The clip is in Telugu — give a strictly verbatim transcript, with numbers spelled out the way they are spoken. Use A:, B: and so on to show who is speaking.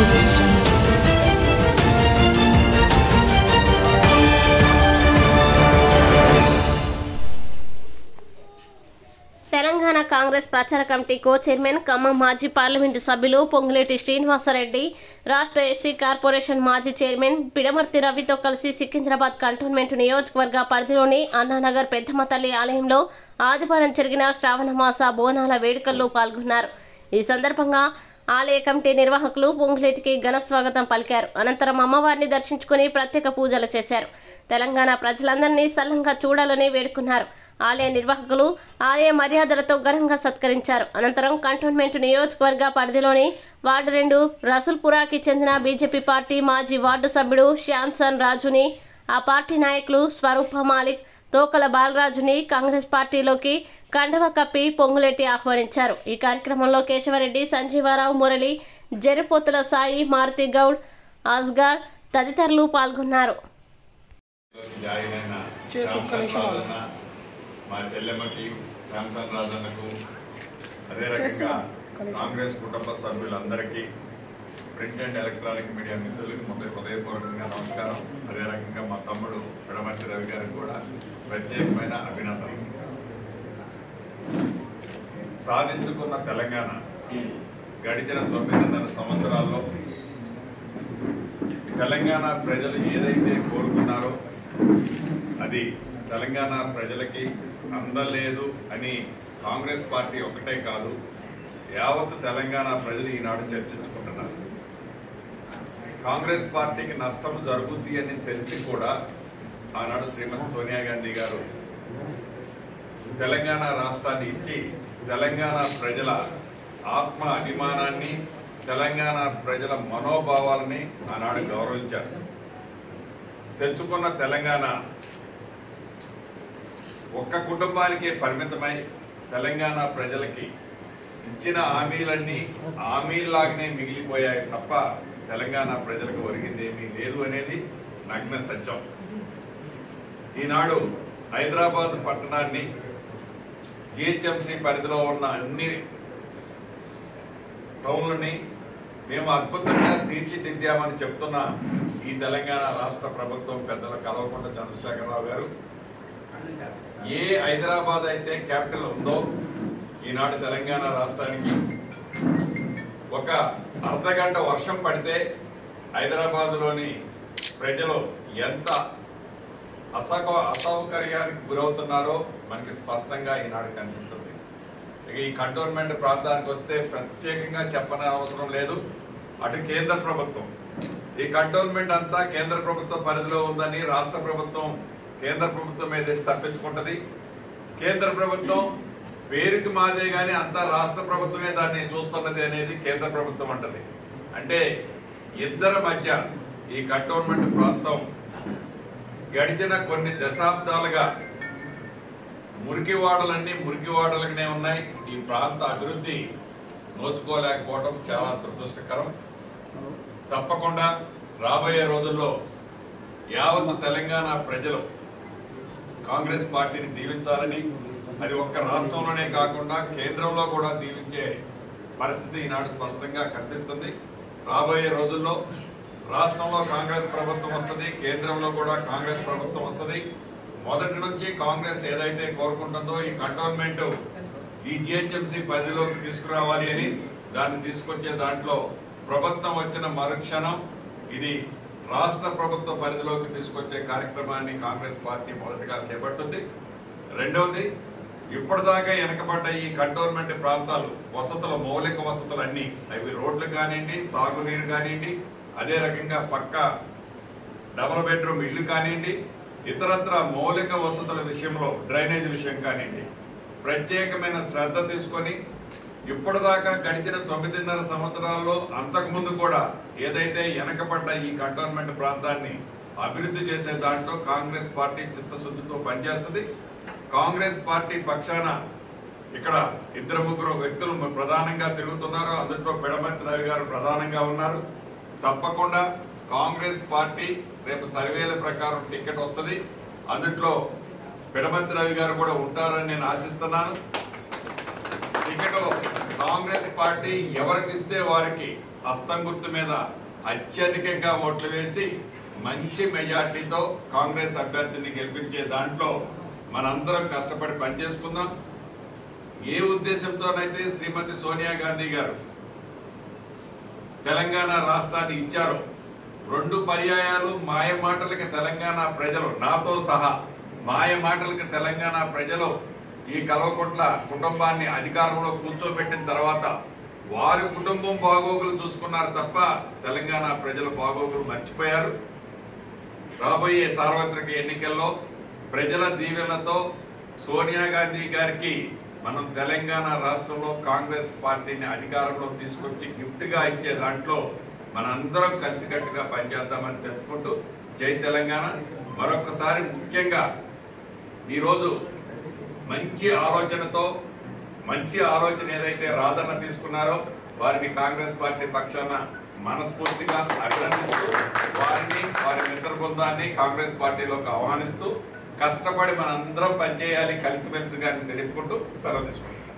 A: తెలంగాణ కాంగ్రెస్ ప్రచార కమిటీ కో చైర్మన్ ఖమ్మం మాజీ పార్లమెంటు సభ్యులు పొంగులేటి శ్రీనివాసరెడ్డి, రాష్ట్ర ఎస్సీ కార్పొరేషన్ మాజీ చైర్మన్ పిడమర్తి రవితో కలిసి సికింద్రాబాద్ కంటోన్మెంట్ నియోజకవర్గ పరిధిలోని అన్నానగర్ పెద్దమ్మ తల్లి ఆలయంలో ఆదివారం జరిగిన శ్రావణ మాస బోనాల వేడుకల్లో పాల్గొన్నారు. ఈ సందర్భంగా ఆలయ కమిటీ నిర్వాహకులు పొంగులేటికి ఘన స్వాగతం పలికారు. అనంతరం అమ్మవారిని దర్శించుకుని ప్రత్యేక పూజలు చేశారు. తెలంగాణ ప్రజలందరినీ సల్లంగా చూడాలని వేడుకున్నారు. ఆలయ నిర్వాహకులు ఆలయ మర్యాదలతో ఘనంగా సత్కరించారు. అనంతరం కంటోన్మెంట్ నియోజకవర్గ పరిధిలోని వార్డు రెండు రసూల్పురాకి చెందిన బీజేపీ పార్టీ మాజీ వార్డు సభ్యుడు శ్యాన్సన్ రాజుని, ఆ పార్టీ నాయకులు స్వరూప మాలిక్, తోకల బాలరాజుని కాంగ్రెస్ పార్టీలోకి కండవ కప్పి పొంగులేటి ఆహ్వానించారు. ఈ కార్యక్రమంలో కేశవరెడ్డి, సంజీవరావు, మురళి, జరిపోతుల సాయి, మారుతి గౌడ్, అస్గార్ తదితరులు పాల్గొన్నారు.
B: మా చెల్లెమ్మకి శాంసన్ రాజన్నకు, అదే రకంగా కాంగ్రెస్ కుటుంబ సభ్యులందరికీ, ప్రింట్ అండ్ ఎలక్ట్రానిక్ మీడియా మిత్రులకి మొదటి హృదయపూర్వకంగా నమస్కారం. అదే రకంగా మా తమ్ముడు పిడమర్తి రవి గారికి కూడా ప్రత్యేకమైన అభినందనలు. సాధించుకున్న తెలంగాణ గడిచిన తొమ్మిదిన్నర సంవత్సరాల్లో తెలంగాణ ప్రజలు ఏదైతే కోరుకున్నారో అది తెలంగాణ ప్రజలకి అందలేదు అని కాంగ్రెస్ పార్టీ ఒకటే కాదు, యావత్ తెలంగాణ ప్రజలు ఈనాడు చర్చించుకుంటున్నారు. కాంగ్రెస్ పార్టీకి నష్టం జరుగుద్ది అని తెలిసి కూడా ఆనాడు శ్రీమతి సోనియా గాంధీ గారు తెలంగాణ రాష్ట్రాన్ని ఇచ్చి తెలంగాణ ప్రజల ఆత్మ అభిమానాన్ని, తెలంగాణ ప్రజల మనోభావాలని ఆనాడు గౌరవించారు. తెచ్చుకున్న తెలంగాణ ఒక్క కుటుంబానికే పరిమితమై తెలంగాణ ప్రజలకి ఇచ్చిన హామీలన్నీ హామీలాగానే మిగిలిపోయాయి తప్ప తెలంగాణ ప్రజలకు ఒరిగిందేమీ లేదు అనేది నగ్న సత్యం. ఈనాడు హైదరాబాద్ పట్టణాన్ని, జిహెచ్ఎంసీ పరిధిలో ఉన్న అన్ని టౌన్లని మేము అద్భుతంగా తీర్చిదిద్దామని చెప్తున్న ఈ తెలంగాణ రాష్ట్ర ప్రభుత్వం పెద్దల కల్వకుంట్ల చంద్రశేఖరరావు గారు, ఏ హైదరాబాద్ అయితే క్యాపిటల్ ఉందో ఈనాడు తెలంగాణ రాష్ట్రానికి ఒక అర్ధగంట వర్షం పడితే హైదరాబాద్లోని ప్రజలు ఎంత అసౌ అసౌకర్యానికి గురవుతున్నారో మనకి స్పష్టంగా ఈనాడు కనిపిస్తుంది. ఈ కంటోన్మెంట్ ప్రాంతానికి వస్తే ప్రత్యేకంగా చెప్పని అవసరం లేదు. అటు కేంద్ర ప్రభుత్వం, ఈ కంటోన్మెంట్ అంతా కేంద్ర ప్రభుత్వ పరిధిలో ఉందని రాష్ట్ర ప్రభుత్వం కేంద్ర ప్రభుత్వం ఏదైతే తప్పించుకుంటుంది. కేంద్ర ప్రభుత్వం పేరుకి మాదే కానీ అంతా రాష్ట్ర ప్రభుత్వమే దాన్ని చూస్తున్నది అనేది కేంద్ర ప్రభుత్వం అంటది. అంటే ఇద్దరి మధ్య ఈ కంటోన్మెంట్ ప్రాంతం గడిచిన కొన్ని దశాబ్దాలుగా మురికివాడలన్నీ మురికివాడలుగానే ఉన్నాయి. ఈ ప్రాంత అభివృద్ధి నోచుకోలేకపోవడం చాలా దురదృష్టకరం. తప్పకుండా రాబోయే రోజుల్లో యావత్ తెలంగాణ ప్రజలు కాంగ్రెస్ పార్టీని దీవించాలని, అది ఒక్క రాష్ట్రంలోనే కాకుండా కేంద్రంలో కూడా దీవించే పరిస్థితి ఈనాడు స్పష్టంగా కనిపిస్తుంది. రాబోయే రోజుల్లో రాష్ట్రంలో కాంగ్రెస్ ప్రభుత్వం వస్తుంది, కేంద్రంలో కూడా కాంగ్రెస్ ప్రభుత్వం వస్తుంది. మొదటి నుంచి కాంగ్రెస్ ఏదైతే కోరుకుంటుందో ఈ కంటోన్మెంట్ ఈ జిహెచ్ఎంసీ పరిధిలోకి తీసుకురావాలి అని, దాన్ని తీసుకొచ్చే దాంట్లో ప్రభుత్వం వచ్చిన మరుక్షణం ఇది రాష్ట్ర ప్రభుత్వ పరిధిలోకి తీసుకొచ్చే కార్యక్రమాన్ని కాంగ్రెస్ పార్టీ మొదటిగా చేపట్టింది. రెండవది, ఇప్పటిదాకా వెనకబడ్డ ఈ కంటోన్మెంట్ ప్రాంతాలు వసతుల మౌలిక వసతులు అన్ని, అవి రోడ్లు కానివ్వండి, తాగునీరు కానివ్వండి, అదే రకంగా పక్క డబుల్ బెడ్రూమ్ ఇల్లు కానివ్వండి, ఇతరత్ర మౌలిక వసతుల విషయంలో డ్రైనేజ్ విషయం కానివ్వండి ప్రత్యేకమైన శ్రద్ధ తీసుకొని ఇప్పటిదాకా గడిచిన తొమ్మిదిన్నర సంవత్సరాల్లో అంతకుముందు కూడా ఏదైతే వెనకబడ్డ ఈ కంటోన్మెంట్ ప్రాంతాన్ని అభివృద్ధి చేసే దాంట్లో కాంగ్రెస్ పార్టీ చిత్తశుద్ధితో పనిచేస్తుంది. కాంగ్రెస్ పార్టీ పక్షాన ఇక్కడ ఇద్దరు ముగ్గురు వ్యక్తులు ప్రధానంగా తిరుగుతున్నారు. అందులో పిడమర్తి రవి గారు ప్రధానంగా ఉన్నారు. తప్పకుండా కాంగ్రెస్ పార్టీ రేపు సర్వేల ప్రకారం టికెట్ వస్తుంది. అందుట్లో పిడమర్తి రవి గారు కూడా ఉంటారని నేను ఆశిస్తున్నాను. టికెట్ కాంగ్రెస్ పార్టీ ఎవరికిస్తే వారికి హస్తం గుర్తు మీద అత్యధికంగా ఓట్లు వేసి మంచి మెజార్టీతో కాంగ్రెస్ అభ్యర్థిని గెలిపించే దాంట్లో మనందరం కష్టపడి పనిచేసుకుందాం. ఏ ఉద్దేశంతోనైతే శ్రీమతి సోనియా గాంధీ గారు తెలంగాణ రాష్ట్రాన్ని ఇచ్చారో, రెండు పర్యాయాలు మాయ మాటలకి తెలంగాణ ప్రజలు, నాతో సహా మాయ మాటలకి తెలంగాణ ప్రజలు ఈ కల్వకుంట్ల కుటుంబాన్ని అధికారంలో కూర్చోబెట్టిన తర్వాత వారి కుటుంబం బాగోగులు చూసుకున్నారు తప్ప తెలంగాణ ప్రజల బాగోగులు మర్చిపోయారు. రాబోయే సార్వత్రిక ఎన్నికల్లో ప్రజల దీవెనలతో సోనియా గాంధీ గారికి మనం తెలంగాణ రాష్ట్రంలో కాంగ్రెస్ పార్టీని అధికారంలో తీసుకొచ్చి గిఫ్ట్గా ఇచ్చే దాంట్లో మనందరం కలిసికట్టుగా పనిచేద్దామని చెప్పుకుంటూ జై తెలంగాణ. మరొకసారి ముఖ్యంగా ఈరోజు మంచి ఆలోచనతో మంచి ఆలోచన ఏదైతే రాధన్న తీసుకున్నారో వారిని కాంగ్రెస్ పార్టీ పక్షాన మనస్ఫూర్తిగా అభినందిస్తూ వారిని వారి మిత్ర బృందాన్ని కాంగ్రెస్ పార్టీలోకి ఆహ్వానిస్తూ కష్టపడి మనందరం పనిచేయాలి కలిసిమెలిసిగా తెలుపుకుంటూ సెలవు తీసుకుంటాం.